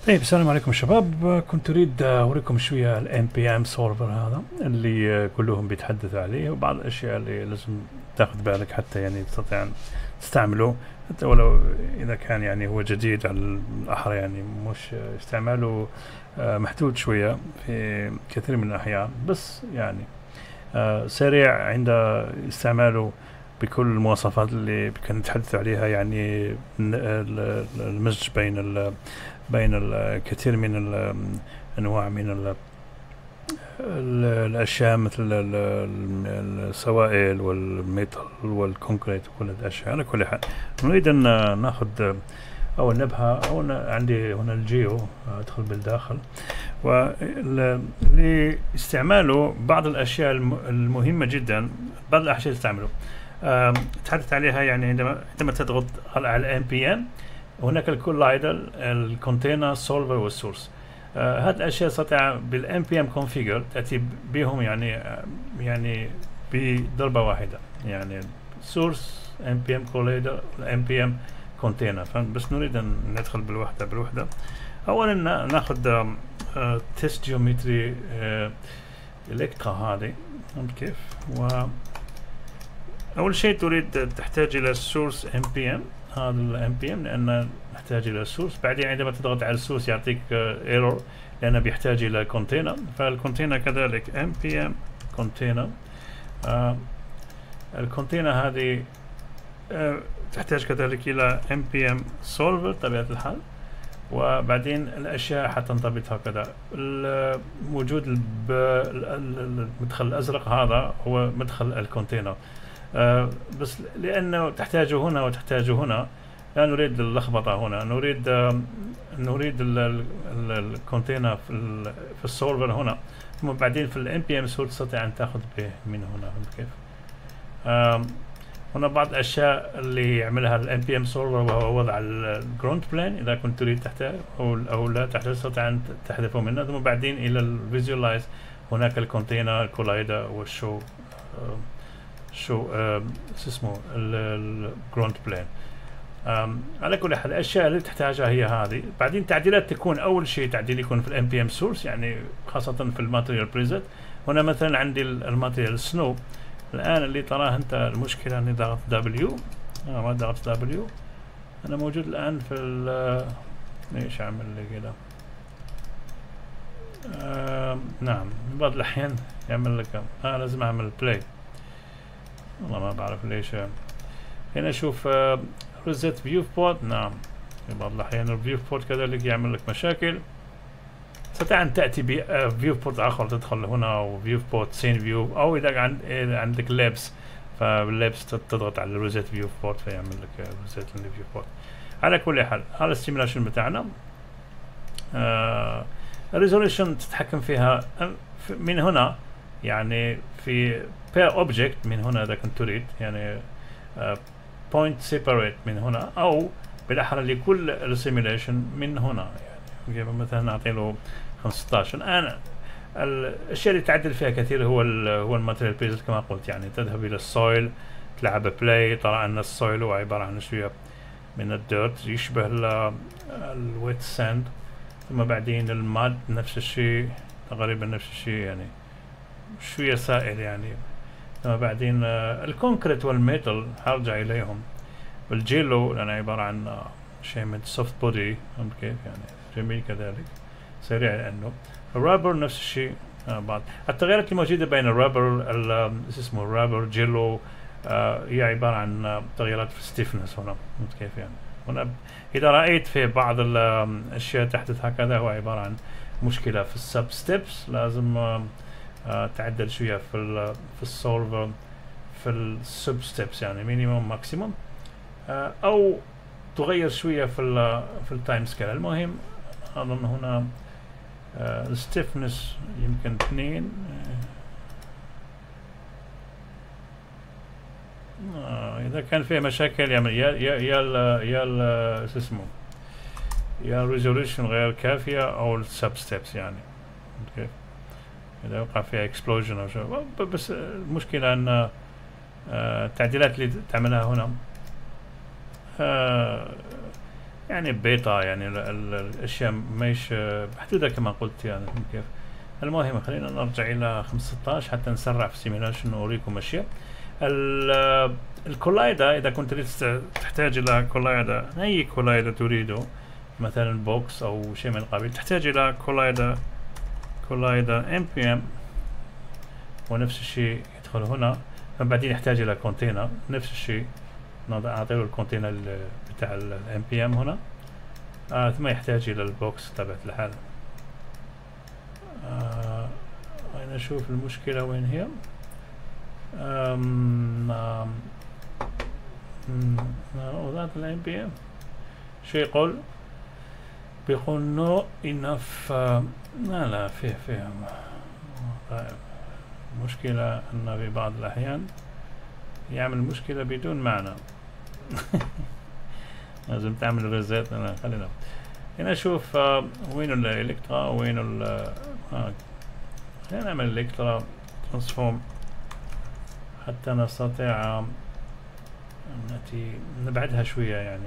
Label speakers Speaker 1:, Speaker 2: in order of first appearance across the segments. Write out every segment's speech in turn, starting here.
Speaker 1: طيب السلام عليكم شباب. كنت أريد أوريكم شوية ال NPM solver هذا اللي كلهم بيتحدثوا عليه، وبعض الأشياء اللي لازم تاخذ بالك حتى يعني تستطيع أن تستعمله، حتى ولو إذا كان يعني هو جديد على الأحرى، يعني مش استعماله محدود شوية في كثير من الأحيان، بس يعني سريع عند استعماله بكل المواصفات اللي كنا نتحدث عليها. يعني المزج بين الكثير من الأنواع من الأشياء، مثل السوائل والميتال والكونكريت وكل الأشياء. على كل حال نريد أن نأخذ أول نبهة، عندي هنا الجيو، أدخل بالداخل، ولاستعماله بعض الأشياء المهمة جدا، بعض الأشياء تستعمله تحدث عليها. يعني عندما تضغط على NPM هناك الكولايدر، الكونتينر، سولفر، والسورس. هذه الاشياء تستطيع بالان بي ام كونفيجر تاتي بهم يعني بضربه واحده، يعني سورس ان بي ام كولايدر ان بي ام كونتينر. بس نريد ان ندخل بالوحده. اولا ناخذ تيست جيومتري الكترا هذه، فهمت كيف؟ اول شيء تحتاج الى السورس ان بي ام، هذا الام بي ام لان نحتاج الى السورس. بعدين عندما تضغط على السورس يعطيك ايرور لانه بيحتاج الى كونتينر، فالكونتينر كذلك ام بي ام كونتينر. الكونتينر هذه تحتاج كذلك الى ام بي ام سولفر طبيعه الحال. وبعدين الاشياء حتنضبط هكذا. موجود المدخل الازرق هذا هو مدخل الكونتينر، بس لانه تحتاجه هنا وتحتاجه هنا، لا نريد اللخبطه هنا. نريد الكونتينر في السولفر هنا، ثم بعدين في الام بي ام سورس تستطيع ان تاخذ به من هنا. فهمت كيف؟ هنا بعض الاشياء اللي يعملها الام بي ام سولفر، وهو وضع الجراوند بلان اذا كنت تريد تحتاج او لا تحتاج، تستطيع ان تحذفه منه. ثم بعدين الى الفيجوالايز هناك الكونتينر كولايدر والشو شو اسمه الجراوند بلان. على كل حال الاشياء اللي تحتاجها هي هذه. بعدين تعديلات تكون اول شيء تعديل يكون في الام بي ام سورس، يعني خاصه في الماتيريال بريزت. هنا مثلا عندي الماتيريال سنو. الان اللي تراه انت المشكله اني ضغط دبليو، ما ضغطت دبليو. انا موجود الان في ليش اعمل لي كذا؟ نعم، بعض الاحيان يعمل لك لازم اعمل بلاي، والله ما بعرف ليش. هنا شوف ريزت فيو بورت. نعم، في بعض الأحيان الفيو بورت كذلك يعمل لك مشاكل. تستطيع أن تأتي بفيو بورت آخر، تدخل هنا وفيو بورت سين فيو، أو إذا عندك لابس، فباللابس تضغط على الريزت فيو بورت فيعمل لك ريزت فيو بورت. على كل حال هذا السيميلاشن بتاعنا. الريزوليوشن تتحكم فيها من هنا، يعني في بير اوبجكت من هنا اذا كنت تريد، يعني بوينت سيبريت من هنا، او بالاحرى لكل السيميليشن من هنا. يعني مثلا نعطي له 15. الان الاشياء اللي تعدل فيها كثير هو الماتيريال بريزنت كما قلت. يعني تذهب الى السويل، تلعب بلاي، ترى ان السويل هو عباره عن شويه من الديرت يشبه الويت ساند. ثم بعدين الماد نفس الشيء، تقريبا نفس الشيء، يعني شويه سائل يعني. ثم بعدين الكونكريت والميتال هرجع اليهم. والجيلو لأنه عبارة عن شيء من سوفت بودي، فهمت كيف؟ يعني جميل كذلك، سريع. لأنه الرابر نفس الشيء. بعض التغيرات الموجودة بين الرابر اسمه الرابر جيلو هي عبارة عن تغيرات في الستيفنس هنا، فهمت كيف؟ يعني هنا إذا رأيت في بعض الأشياء تحدث هكذا، هو عبارة عن مشكلة في السب ستيبس. لازم تعدل شوية في السولفر في السب ستيبس، يعني مينيموم ماكسيموم، او تغير شوية في التايم سكيل. المهم اظن هنا الستيفنس يمكن 2. اذا كان فيه مشاكل يعني يا اسمه يا الريزولوشن غير كافية او السب ستيبس، يعني كيف اذا وقع فيها اكسبلوجن او شيء. بس المشكلة ان التعديلات اللي تعملها هنا يعني بيتا، يعني الاشياء مش محدوده كما قلت يعني كيف. المهم خلينا نرجع الى 516 حتى نسرع في السيميلاشن واوريكم اشياء. الكولايدا، اذا كنت تحتاج الى كولايدا، اي كولايدا تريده، مثلا بوكس او شيء من القبيل، تحتاج الى كولايدا ام بي ام، ونفس الشيء يدخل هنا. بعدين يحتاج الى كونتينر، نفس الشيء اعطي له الكونتينر بتاع الام بي ام هنا. ثم يحتاج الى البوكس تبعت الحال. أنا أشوف المشكلة وين هي. ذات الام بي ام شو يقول؟ بيقول نو انف. لا فيه مشكلة أن في بعض الأحيان يعمل مشكلة بدون معنى. لازم تعمل ريزيت. خلينا هنا نشوف وين الإلكترا وين خلينا نعمل الإلكترا ترانسفورم حتى نستطيع نأتي نبعدها شوية يعني.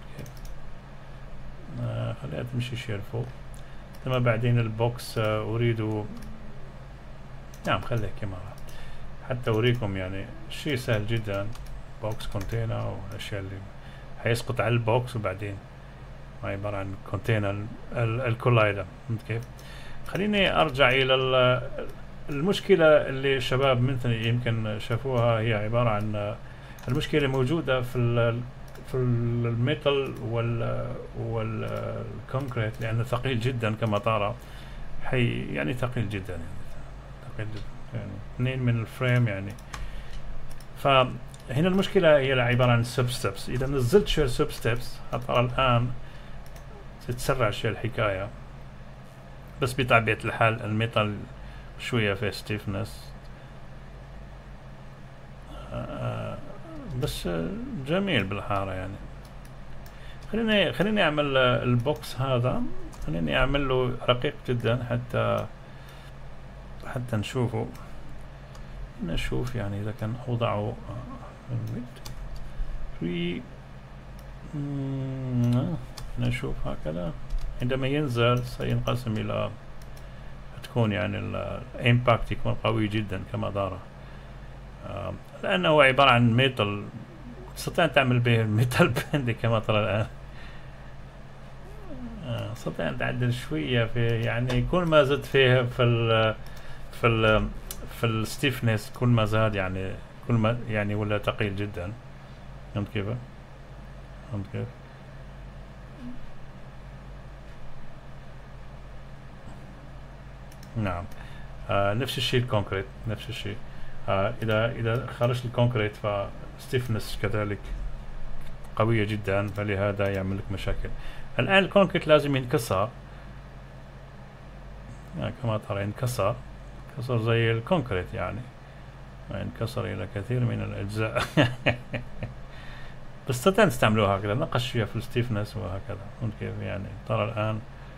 Speaker 1: خليها تمشي شوية لفوق. ثم بعدين البوكس أريد، نعم خليه كما حتى أوريكم يعني شيء سهل جدا. بوكس كونتينر والأشياء اللي حيسقط على البوكس، وبعدين عبارة عن كونتينر الكولايدر. فهمت كيف؟ خليني أرجع إلى المشكلة اللي الشباب مثلي يمكن شافوها. هي عبارة عن المشكلة موجودة في الميتال والكونكريت، لأنه ثقيل جدا كما ترى. يعني ثقيل جدا، يعني 2 من الفريم يعني. فهنا المشكلة هي عبارة عن سب ستبس. إذا نزلت شوية سب ستبس هترى الآن تتسرع شوية الحكاية، بس بطبيعة الحال الميتال شوية في ستيفنس. بس جميل بالحارة يعني. خليني أعمل البوكس هذا، خليني أعمل له رقيق جدا حتى نشوف يعني إذا كان أوضعه في نشوف هكذا. عندما ينزل سينقسم إلى، تكون يعني الإمباكت يكون قوي جدا كما دار، لأنه عبارة عن ميتال. تستطيع أن تعمل به الميتال بندي كما ترى الآن. تستطيع أن تعدل شوية في، يعني كل ما زدت فيه في الستيفنس، كل ما زاد يعني كل ما يعني ولا ثقيل جدا. فهمت كيف؟ نعم. نفس الشيء الكونكريت، نفس الشيء. إذا خرج الكونكريت فستيفنس كذلك قوية جدا، فلهذا يعمل لك مشاكل. الآن الكونكريت لازم ينكسر، يعني كما ترى ينكسر زي الكونكريت يعني، ينكسر إلى كثير من الأجزاء. بس تستعملوها هكذا، نقش فيها في الستيفنس وهكذا. فهمت كيف؟ يعني ترى الآن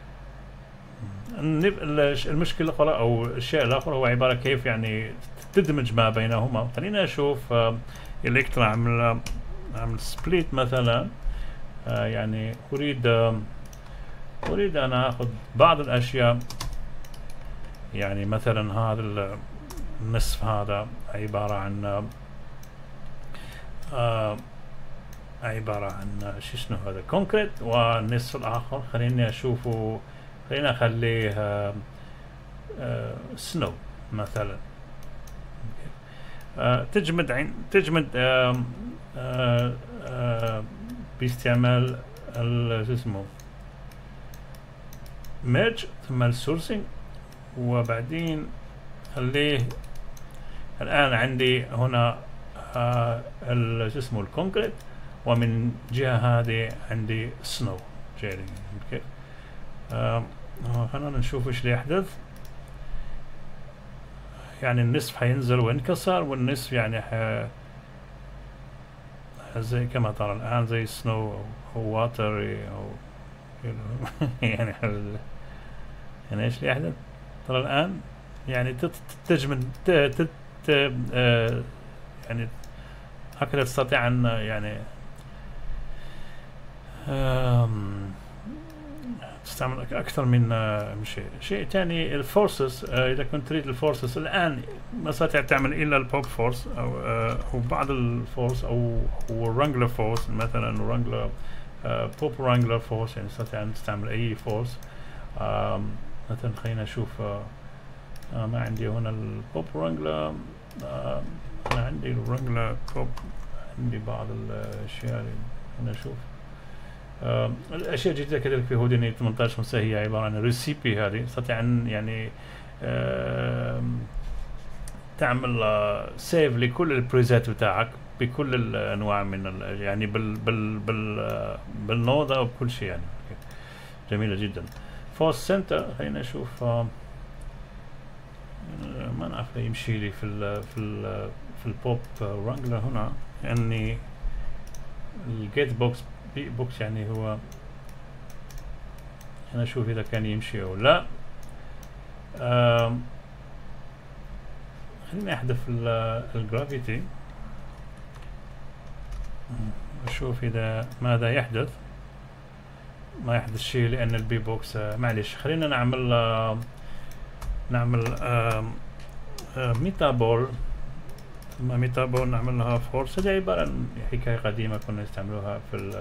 Speaker 1: المشكلة الأخرى أو الشيء الآخر هو عبارة كيف يعني تدمج ما بينهما. خلينا نشوف إلكترا عمل سبليت مثلا. يعني أريد أن أخذ بعض الأشياء، يعني مثلا هذا النصف هذا عبارة عن شو اسمه هذا كونكريت، والنصف الآخر خليني أشوفه، خلينا أخليه سنو مثلا. تجمد باستعمال شو اسمه ميرج، ثم السورسينج، وبعدين خليه. الآن عندي هنا شو اسمه الكونكريت، ومن جهة هذه عندي سنو جيري. كيف؟ خلينا نشوف ايش اللي يحدث. يعني النصف حينزل وينكسر، والنصف يعني زي كما ترى الآن زي سنو أو واتر أو يعني يعني ايش اللي يحدث؟ ترى الآن يعني تجمد يعني هكذا تستطيع أن يعني تستعمل أكثر من شيء ثاني الفورسز. إذا كنت تريد الفورسز الآن ما تستطيع تعمل إلا البوب فورس أو بعض الفورس أو الرانجلر فورس، مثلا رانجلر بوب رانجلر فورس، يعني تستطيع أن تستعمل أي فورس. مثلا خلينا نشوف. ما عندي هنا البوب رانجلر. أنا عندي الرانجلر بوب، عندي بعض الأشياء. هنا نشوف الاشياء الجديده كذلك في هوديني 18 هي عباره عن ريسيبي. هذه تستطيع ان يعني تعمل سيف لكل البريزات بتاعك بكل الانواع من يعني بالنوضه وبكل شيء يعني. جميله جدا. فورس سنتر خلينا نشوف. ما نعرف يمشي لي في البوب رانجلر هنا، يعني الجيت بوكس بوكس، يعني هو أنا أشوف إذا كان يمشي أو لا. خليني أحذف الجرافيتي أشوف إذا ماذا يحدث. ما يحدث شيء لأن البي بوكس معلش. خلينا نعمل ميتابول. ثم ميتابول نعمل لها فورس. هذه عبارة عن حكاية قديمة كنا نستعملوها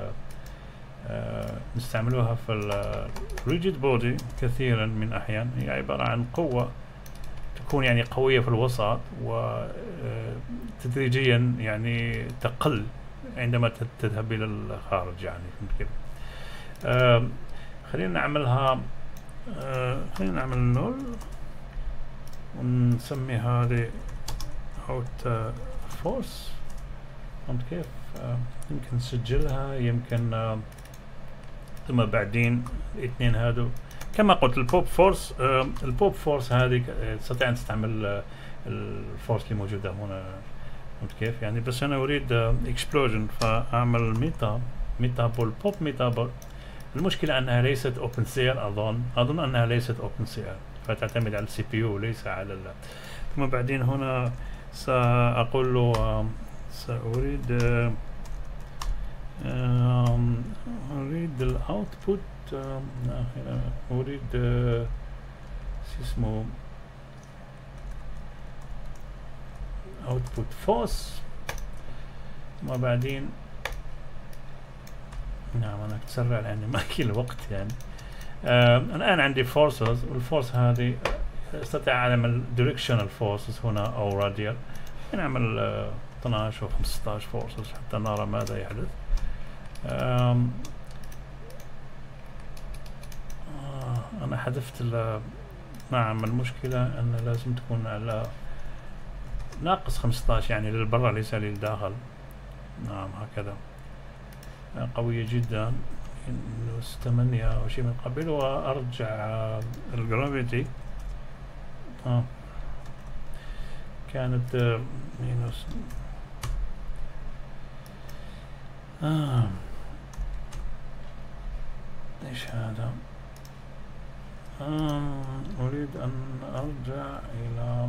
Speaker 1: في الريجيد بودي كثيرا من الأحيان. هي عبارة عن قوة تكون يعني قوية في الوسط وتدريجيا يعني تقل عندما تذهب إلى الخارج، يعني فهمت كيف. خلينا نعملها. خلينا نعمل نول ونسمي هذه اوت فورس. فهمت كيف. يمكن نسجلها، يمكن ثم بعدين الاثنين هذو كما قلت البوب فورس. البوب فورس هذه تستطيع ان تستعمل الفورس اللي موجوده هنا. فهمت كيف يعني. بس انا اريد اكسبلوجن، فاعمل ميتابول بوب ميتابول. المشكله انها ليست اوبن سير. اظن انها ليست اوبن سير، فتعتمد على السي بي يو وليس على ثم بعدين هنا سأقول له سأريد الأوتبوت. أريد اسمه أوتبوت فورس. ثم بعدين نعم أنا أتسرع لأني ما كل الوقت يعني. الآن عندي فورسز، والفورس هذه استطيع اعمل directional forces هنا او radial. نعمل 12 و 15 forces حتى نرى ماذا يحدث. انا حذفت نعم المشكلة ان لازم تكون على ناقص 15 يعني للبرا ليس للداخل. نعم هكذا قوية جدا. 8 او شيء من قبل، وارجع الجرافيتي كانت مينوس. ايش هذا. اريد ان ارجع الى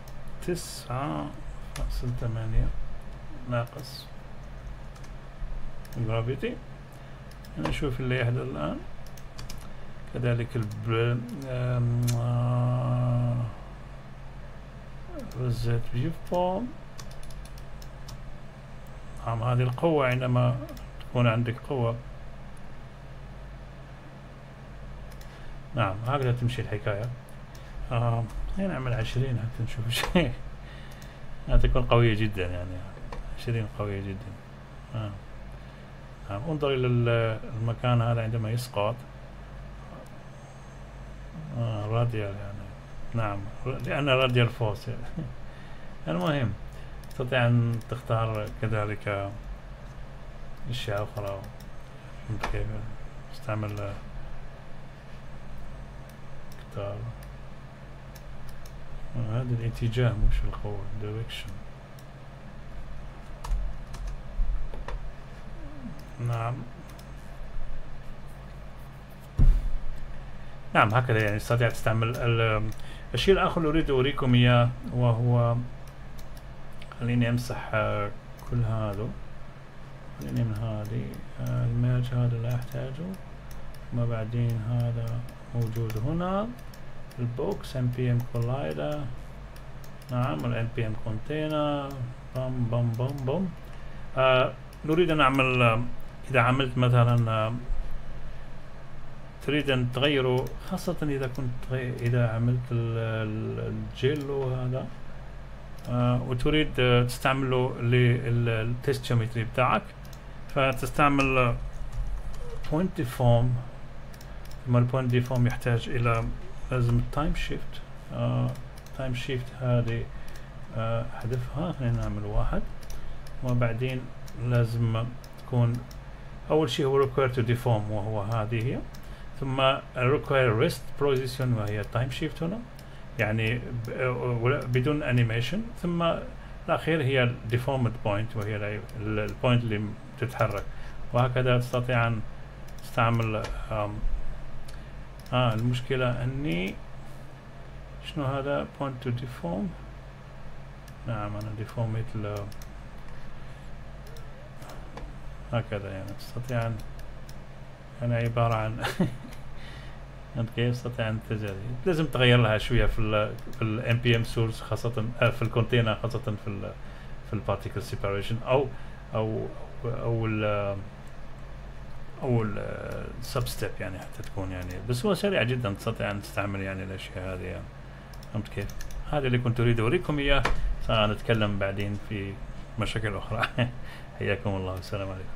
Speaker 1: 9.8 ناقص الجرافيتي. نشوف اللي يحدث الان. كذلك رزت فيو فورم. نعم هذه القوة عندما تكون عندك قوة. نعم هكذا تمشي الحكاية. هنا نعمل 20 حتى نشوف شيء. تكون قوية جدا يعني. 20 قوية جدا. نعم انظر إلى المكان هذا عندما يسقط. راديال يعني. نعم لأن راديال فورس يعني. المهم تستطيع أن تختار كذلك أشياء أخرى. كيف تستعمل اختار هذا الاتجاه مش القوة direction. نعم نعم هكذا يعني تستطيع تستعمل. الشيء الآخر اللي أريد أوريكم إياه وهو خليني أمسح كل هذا. خليني من هذه الميرج هذا لا احتاجه. ثم بعدين هذا موجود هنا البوكس npm collider. نعم npm container بام بام بام بام. نريد ان نعمل اذا عملت مثلا تريد ان تغيره، خاصة اذا كنت اذا عملت الجيلو هذا وتريد تستعمله للتست جيومتري بتاعك، فتستعمل point deform. ثم البوينت ديفورم يحتاج الى لازم التايم شيفت. تايم شيفت هذه احذفها، خلينا نعمل واحد. وبعدين لازم تكون اول شيء هو require to deform وهو هذه هي، ثم require rest position وهي تايم شيفت هنا يعني بدون انيميشن، ثم الاخير هي deformed point وهي البوينت اللي تتحرك. وهكذا تستطيع ان تستعمل المشكلة اني شنو هذا point to deform. نعم انا deformate هكذا يعني تستطيع ان يعني عبارة عن انت كيف تستطيع ان تجري. لازم تغير لها شوية في ال npm source خاصة في الكونتينر، خاصة في ال particle separation او ال substep يعني حتى تكون يعني. بس هو سريع جدا، تستطيع ان تستعمل يعني الاشياء هذه يعني. فهمت كيف؟ هذا اللي كنت اريد اوريكم اياه، سنتكلم بعدين في مشاكل اخرى. حياكم الله والسلام عليكم.